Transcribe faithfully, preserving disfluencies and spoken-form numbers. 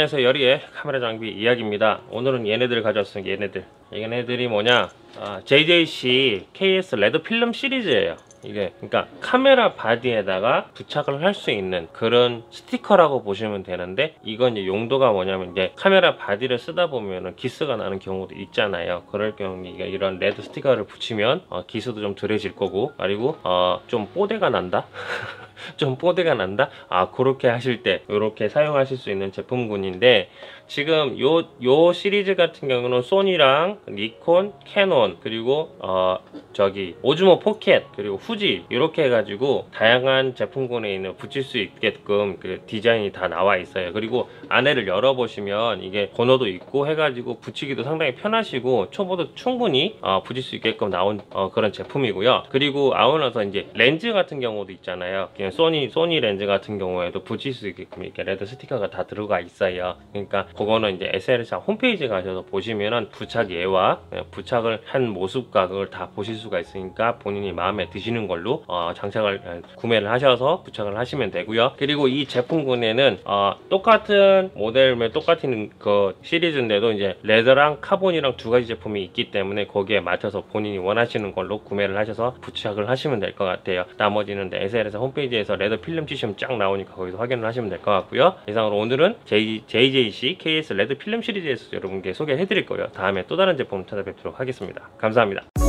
안녕하세요. 여리의 카메라 장비 이야기입니다. 오늘은 얘네들 가져왔습니다. 얘네들 얘네들이 뭐냐, 아, 제이제이씨 케이에스 레드 필름 시리즈예요. 이게 그러니까 카메라 바디에다가 부착을 할 수 있는 그런 스티커라고 보시면 되는데, 이건 이제 용도가 뭐냐면, 이제 카메라 바디를 쓰다 보면은 기스가 나는 경우도 있잖아요. 그럴 경우에 이런 레드 스티커를 붙이면 어, 기스도 좀 덜해질 거고, 그리고 어, 좀 뽀대가 난다. 좀 뽀대가 난다? 아, 그렇게 하실 때 이렇게 사용하실 수 있는 제품군인데, 지금 요, 요 시리즈 같은 경우는 소니랑 니콘, 캐논, 그리고 어 저기 오즈모 포켓, 그리고 후지, 이렇게 해가지고 다양한 제품군에 있는 붙일 수 있게끔 그 디자인이 다 나와 있어요. 그리고 안에를 열어보시면 이게 번호도 있고 해가지고 붙이기도 상당히 편하시고 초보도 충분히 어, 붙일 수 있게끔 나온 어, 그런 제품이고요. 그리고 아웃 나서 이제 렌즈 같은 경우도 있잖아요. 그냥 소니 소니 렌즈 같은 경우에도 붙일 수 있게끔 이렇게 레드 스티커가 다 들어가 있어요. 그러니까 그거는 이제 에스엘에스 홈페이지 가셔서 보시면은 부착 예와 부착을 한 모습과 그걸 다 보실 수가 있으니까 본인이 마음에 드시는 걸로 어, 장착을 구매를 하셔서 부착을 하시면 되고요. 그리고 이 제품군에는 어, 똑같은 모델명 똑같은 그 시리즈인데도 이제 레더랑 카본이랑 두 가지 제품이 있기 때문에 거기에 맞춰서 본인이 원하시는 걸로 구매를 하셔서 부착을 하시면 될 것 같아요. 나머지는 에스엘에스 홈페이지에서 레더 필름 치시면 쫙 나오니까 거기서 확인을 하시면 될 것 같고요. 이상으로 오늘은 제이제이씨 케이에스 레드 필름 시리즈에서 여러분께 소개해 드릴 거예요. 다음에 또 다른 제품 찾아뵙도록 하겠습니다. 감사합니다.